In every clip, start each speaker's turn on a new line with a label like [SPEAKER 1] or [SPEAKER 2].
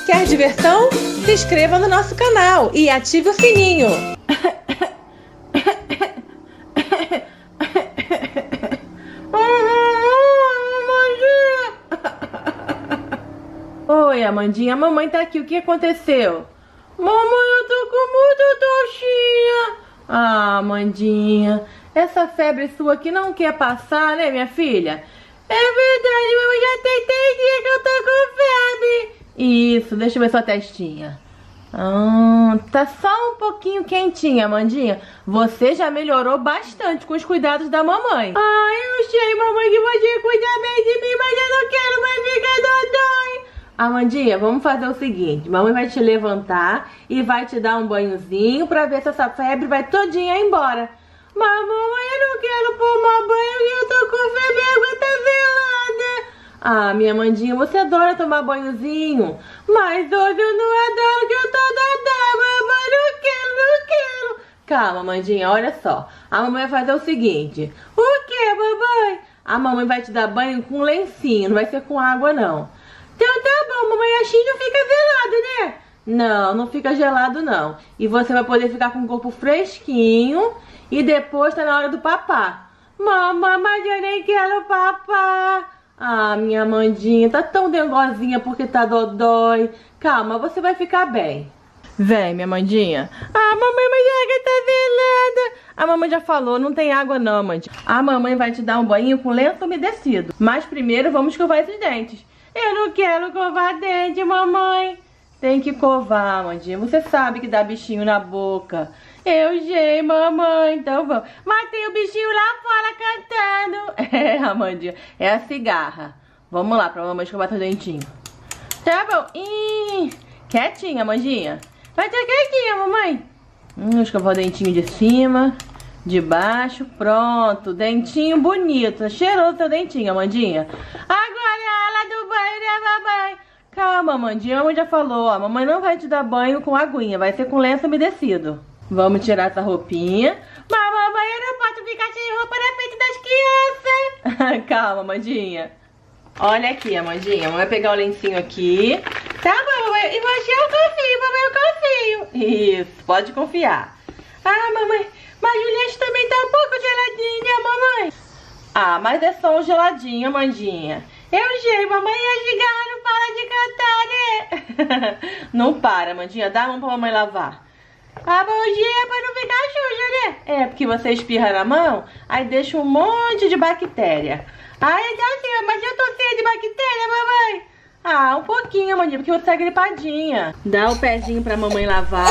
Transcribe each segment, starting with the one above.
[SPEAKER 1] Quer diversão? Se inscreva no nosso canal e ative o sininho.
[SPEAKER 2] Oi, Amandinha, a mamãe tá aqui, o que aconteceu? Mamãe, eu tô com muita toxinha. Ah, Amandinha, essa febre sua aqui não quer passar, né, minha filha? É verdade, mamãe, já tem 3 dias que eu tô com febre. Isso, deixa eu ver sua testinha. Tá só um pouquinho quentinha, Amandinha. Você já melhorou bastante com os cuidados da mamãe. Eu sei, mamãe, que você cuida bem de mim, mas eu não quero mais ficar dodói. Amandinha, vamos fazer o seguinte. Mamãe vai te levantar e vai te dar um banhozinho pra ver se essa febre vai todinha embora. Mas mamãe, eu não quero tomar banho e eu tô com febre, a água tá gelada. Minha Amandinha, você adora tomar banhozinho. Mas hoje eu não adoro que eu tô dodói, mamãe, não quero. Calma, Amandinha, olha só. A mamãe vai fazer o seguinte. O que, mamãe? A mamãe vai te dar banho com lencinho, não vai ser com água, não. Então tá bom, mamãe, assim não fica gelado, né? Não, não fica gelado não. E você vai poder ficar com o corpo fresquinho. E depois tá na hora do papá. Mamãe, mas eu nem quero papá. Minha Amandinha, tá tão dengozinha porque tá dodói. Calma, você vai ficar bem. Vem, minha Amandinha. Mamãe, mas a água tá gelada. A mamãe já falou, não tem água não, Amandinha. A mamãe vai te dar um banho com lenço umedecido. Mas primeiro vamos escovar esses dentes. Eu não quero covar dente, mamãe. Tem que covar, Amandinha. Você sabe que dá bichinho na boca. Eu sei, mamãe. Então vamos. Mas tem o bichinho lá fora cantando. Amandinha. É a cigarra. Vamos lá pra mamãe escovar seu dentinho. Tá bom. Quietinha, Amandinha. Vai estar quietinha, mamãe. Escovar o dentinho de cima, de baixo. Pronto. Dentinho bonito. Cheiroso seu dentinho, Amandinha. Agora é a hora do banho, né, mamãe? Calma, Amandinha. A mamãe já falou, a mamãe não vai te dar banho com aguinha. Vai ser com lenço umedecido. Vamos tirar essa roupinha. Mas, mamãe, eu não posso ficar sem roupa na frente das crianças. Calma, Amandinha. Olha aqui, Amandinha. A mamãe vai pegar o lencinho aqui. Tá bom, mamãe. E você eu confio, mamãe, eu confio. Isso, pode confiar. Mamãe, mas o leite também tá um pouco geladinho, né, mamãe? Mas é só um geladinho, Amandinha. Eu sei, mamãe, e a cigarra não para de cantar, né? Não para, Amandinha. Dá a mão pra mamãe lavar. A mãozinha é pra não ficar suja, né? Porque você espirra na mão, aí deixa um monte de bactéria. Então sim, mas eu tô cheia de bactéria, mamãe. Um pouquinho, Amandinha, porque você tá gripadinha. Dá o pezinho pra mamãe lavar.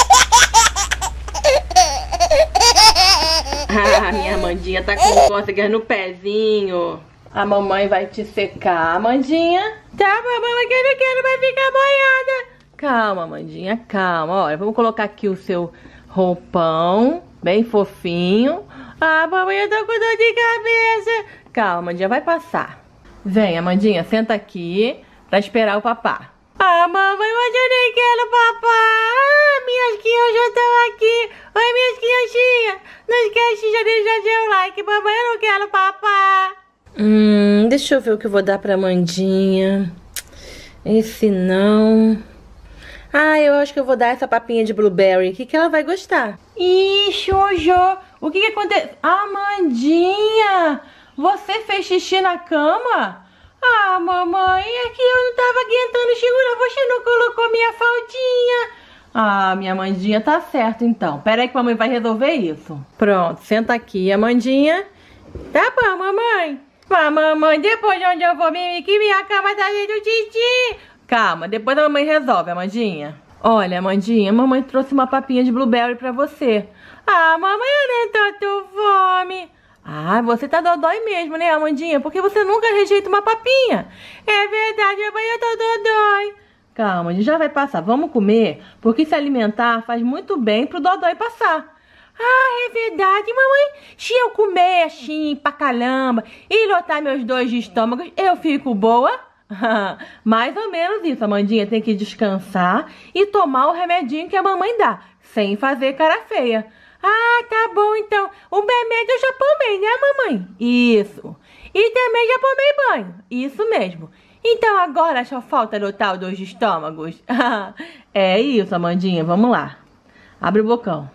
[SPEAKER 2] Minha Amandinha tá com cócegas no pezinho. A mamãe vai te secar, Amandinha. Tá, mamãe, mas eu não quero mais ficar banhada. Calma, Amandinha, calma. Olha, vamos colocar aqui o seu roupão, bem fofinho. Mamãe, eu tô com dor de cabeça. Calma, Amandinha, vai passar. Vem, Amandinha, senta aqui pra esperar o papá. Mamãe, mas eu nem quero papá. Minhas crianças estão aqui. Oi, minhas criancinhas. Não esquece de deixar seu like, mamãe, eu não quero papá. Deixa eu ver o que eu vou dar pra Amandinha. Esse não. Eu acho que eu vou dar essa papinha de blueberry aqui que ela vai gostar. Jojo, o que aconteceu? Amandinha, você fez xixi na cama? Mamãe, é que eu não tava aguentando segurar, você não colocou minha faldinha. Minha Amandinha, tá certo então. Pera aí que a mamãe vai resolver isso. Pronto, senta aqui, Amandinha. Tá bom, mamãe. Mamãe, depois de onde eu vou, que minha cama tá cheia de xixi. Calma, depois a mamãe resolve, Amandinha. Olha, Amandinha, a mamãe trouxe uma papinha de blueberry pra você. Mamãe, eu nem tô com fome. Você tá dodói mesmo, né, Amandinha? Porque você nunca rejeita uma papinha. É verdade, mamãe, eu tô dodói. Calma, a gente já vai passar. Vamos comer, porque se alimentar faz muito bem pro dodói passar. É verdade, mamãe. Se eu comer assim pra caramba e lotar meus 2 estômagos, eu fico boa? Mais ou menos isso, Amandinha. Tem que descansar e tomar o remedinho que a mamãe dá, sem fazer cara feia. Tá bom então. O remédio eu já tomei, né, mamãe? Isso. E também já tomei banho. Isso mesmo. Então agora só falta anotar os 2 estômagos. É isso, Amandinha, vamos lá. Abre o bocão.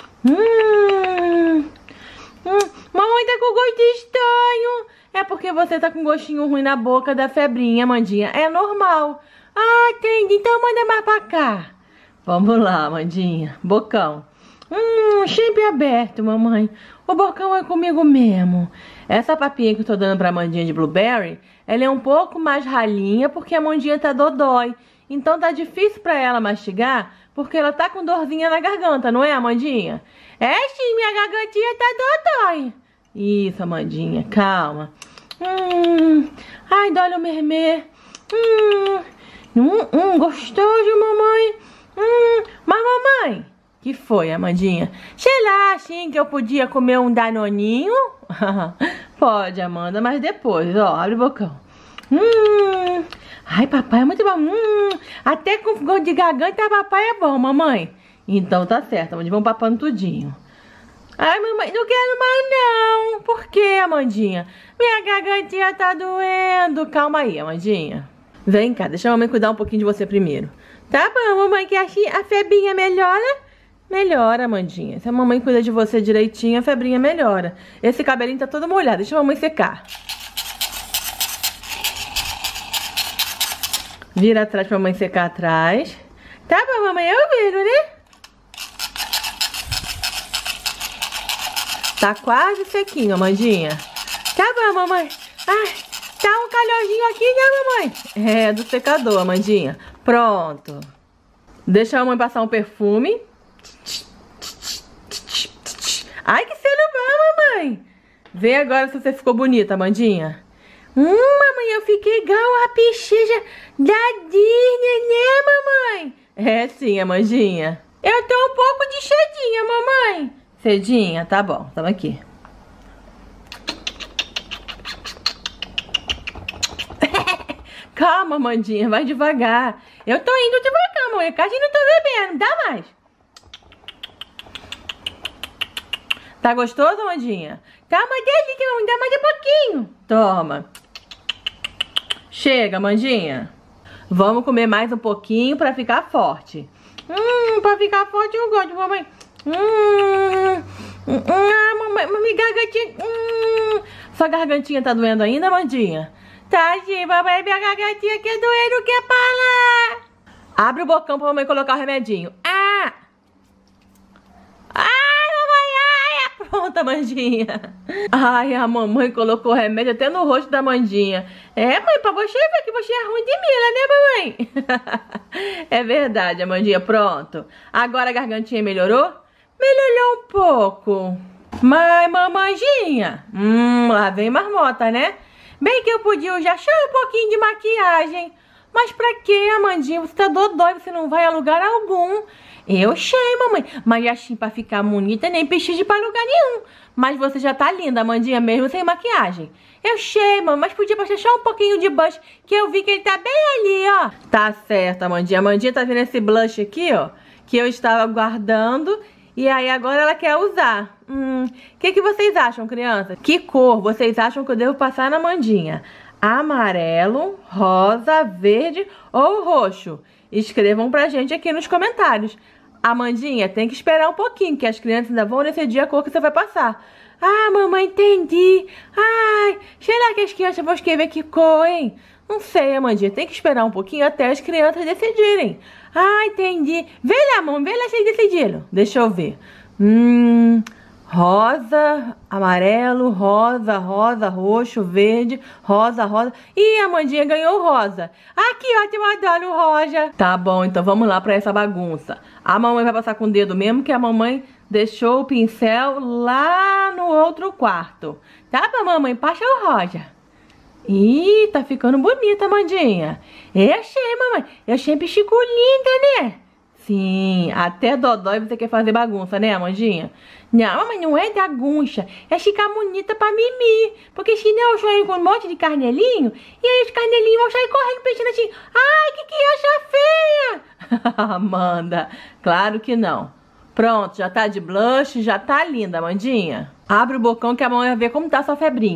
[SPEAKER 2] Mamãe tá com gosto estranho. É porque você tá com gostinho ruim na boca da febrinha, Amandinha. É normal. Ah, entendi. Então manda mais pra cá. Vamos lá, Amandinha. Bocão. Sempre aberto, mamãe. O bocão é comigo mesmo. Essa papinha que eu tô dando pra Amandinha de blueberry, ela é um pouco mais ralinha porque a Amandinha tá dodói. Então tá difícil pra ela mastigar porque ela tá com dorzinha na garganta, não é, Amandinha? É sim, minha gargantinha tá dodói. Isso, Amandinha, calma. Ai, dói o mermê. Gostoso, mamãe. Mas, mamãe, que foi, Amandinha? Sei lá, assim, que eu podia comer um danoninho? Pode, Amanda, mas depois, ó, abre o bocão. Ai, papai é muito bom. Até com gosto de garganta, papai é bom, mamãe. Então tá certo, Amandinha, vamos papando tudinho. Ai, mamãe, não quero mais não. Por quê, Amandinha? Minha gargantinha tá doendo. Calma aí, Amandinha. Vem cá, deixa a mamãe cuidar um pouquinho de você primeiro. Tá bom, mamãe, que assim a febrinha melhora? Melhora, Amandinha. Se a mamãe cuida de você direitinho, a febrinha melhora. Esse cabelinho tá todo molhado, deixa a mamãe secar. Vira atrás pra mamãe secar atrás. Tá bom, mamãe, eu viro, né? Tá quase sequinho, Amandinha. Tá bom, mamãe. Ai, tá um calorzinho aqui, né, mamãe? É, do secador, Amandinha. Pronto. Deixa a mamãe passar um perfume. Ai, que cheiro bom, mamãe. Vê agora se você ficou bonita, Amandinha. Mamãe, eu fiquei igual a princesa da Disney, né, mamãe? É sim, Amandinha. Eu tô um pouco de cedinha, mamãe. Cedinha? Tá bom, tamo aqui. Calma, Amandinha, vai devagar. Eu tô indo devagar, mamãe, quase não tô bebendo, dá mais. Tá gostoso, Amandinha? Tá uma delícia, mamãe, dá mais um pouquinho. Toma. Chega, Amandinha. Vamos comer mais um pouquinho pra ficar forte. Pra ficar forte eu gosto, mamãe. Mamãe, gargantinha. Sua gargantinha tá doendo ainda, Amandinha? Tá sim, mamãe, minha gargantinha quer doer, não quer falar. Abre o bocão pra mamãe colocar o remedinho. Pronto, Amandinha. Ai, a mamãe colocou remédio até no rosto da Amandinha. É, mãe, pra você ver que você é ruim de mila, né, mamãe? É verdade, Amandinha, pronto. Agora a gargantinha melhorou? Melhorou um pouco. Mas, mamãezinha, lá vem marmota, né? Bem que eu podia já achar um pouquinho de maquiagem. Mas pra que, Amandinha? Você tá dodói, você não vai a lugar algum. Eu sei, mamãe, mas assim, pra ficar bonita, nem precisa ir pra lugar nenhum. Mas você já tá linda, Amandinha, mesmo sem maquiagem. Eu sei, mamãe, mas podia passar só um pouquinho de blush, que eu vi que ele tá bem ali, ó. Tá certo, Amandinha. Amandinha tá vendo esse blush aqui, ó, que eu estava guardando, e aí agora ela quer usar. Que vocês acham, crianças? Que cor vocês acham que eu devo passar na Amandinha? Amarelo, rosa, verde ou roxo? Escrevam pra gente aqui nos comentários. Amandinha, tem que esperar um pouquinho, que as crianças ainda vão decidir a cor que você vai passar. Ah, mamãe, entendi. Ai, será que as crianças vão escrever que cor, hein? Não sei, Amandinha, tem que esperar um pouquinho até as crianças decidirem. Ah, entendi. Vê lá, mamãe, vê lá se eles decidiram. Deixa eu ver. Rosa, amarelo, rosa, rosa, roxo, verde, rosa, rosa. Ih, a Amandinha ganhou rosa. Ah, que ótimo, eu adoro rosa. Tá bom, então vamos lá pra essa bagunça. A mamãe vai passar com o dedo mesmo, que a mamãe deixou o pincel lá no outro quarto. Tá bom, mamãe, passa o rosa. Ih, tá ficando bonita, Amandinha. Eu achei, mamãe. Eu sempre fico linda, né? Sim, até dodói você quer fazer bagunça, né, Amandinha? Não, mas não é bagunça, é ficar bonita pra mimir. Porque senão eu saio com um monte de carnelinho, e aí os carnelinhos vão sair correndo pensando assim, ai, que criança feia! Amanda, claro que não. Pronto, já tá de blush, já tá linda, Amandinha. Abre o bocão que a mamãe vai ver como tá a sua febrinha.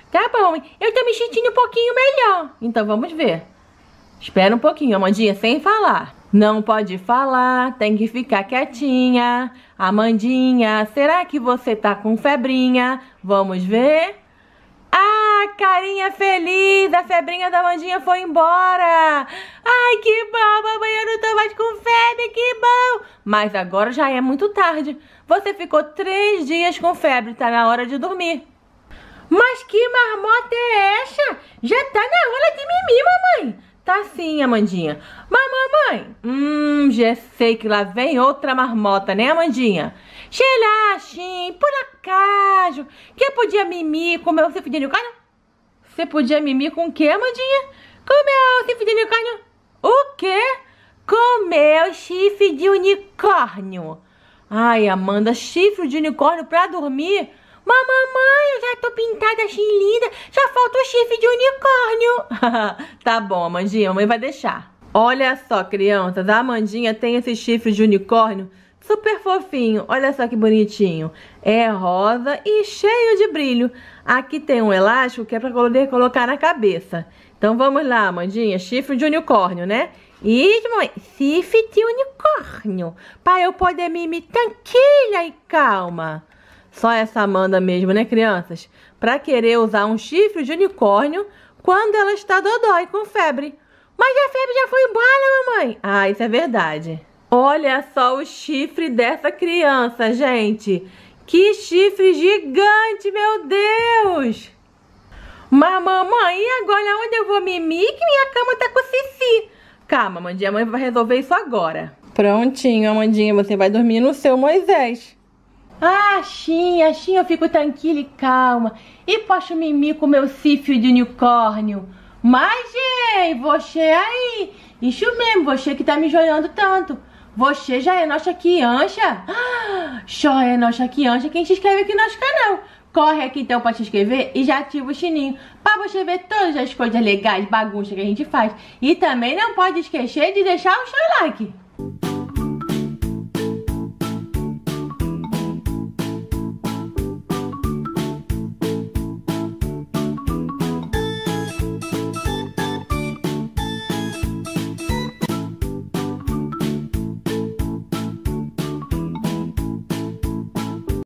[SPEAKER 2] Tá bom, eu tô me sentindo um pouquinho melhor. Então vamos ver. Espera um pouquinho, Amandinha, sem falar. Não pode falar, tem que ficar quietinha. Amandinha, será que você tá com febrinha? Vamos ver. Ah, carinha feliz, a febrinha da Amandinha foi embora. Ai, que bom, mamãe, eu não tô mais com febre, que bom. Mas agora já é muito tarde. Você ficou 3 dias com febre, tá na hora de dormir. Mas que marmota é essa? Já tá na hora de mimir, mamãe. Tá sim, Amandinha. Mas, mamãe, já sei que lá vem outra marmota, né, Amandinha? Xelachim, por acaso, que eu podia mimir com o meu chifre de unicórnio? Você podia mimir com o quê, Amandinha? Com o meu chifre de unicórnio? O quê? Com o meu chifre de unicórnio. Ai, Amanda, chifre de unicórnio pra dormir? Mas, mamãe, eu já tô pintada assim linda, só falta o chifre de unicórnio. Tá bom, Amandinha, a mãe vai deixar. Olha só, crianças, a Amandinha tem esse chifre de unicórnio super fofinho. Olha só que bonitinho. É rosa e cheio de brilho. Aqui tem um elástico que é pra poder colocar na cabeça. Então vamos lá, Amandinha, chifre de unicórnio, né? Isso, mamãe, chifre de unicórnio. Pra eu poder mimir tranquila e calma. Só essa Amanda mesmo, né, crianças? Pra querer usar um chifre de unicórnio quando ela está dodói com febre. Mas a febre já foi embora, mamãe. Ah, isso é verdade. Olha só o chifre dessa criança, gente. Que chifre gigante, meu Deus. Mas, mamãe, e agora onde eu vou mimir que minha cama tá com cici? Calma, Amandinha, a mãe vai resolver isso agora. Prontinho, Amandinha, você vai dormir no seu Moisés. Assim eu fico tranquila e calma. E posso mimir com meu chifre de unicórnio. Mas, gente, você aí, isso mesmo, você que tá me joiando tanto. Você já é nossa criança? Só é nossa criança quem se inscreve aqui no nosso canal. Corre aqui então pra se inscrever e já ativa o sininho pra você ver todas as coisas legais, bagunça que a gente faz. E também não pode esquecer de deixar o seu like.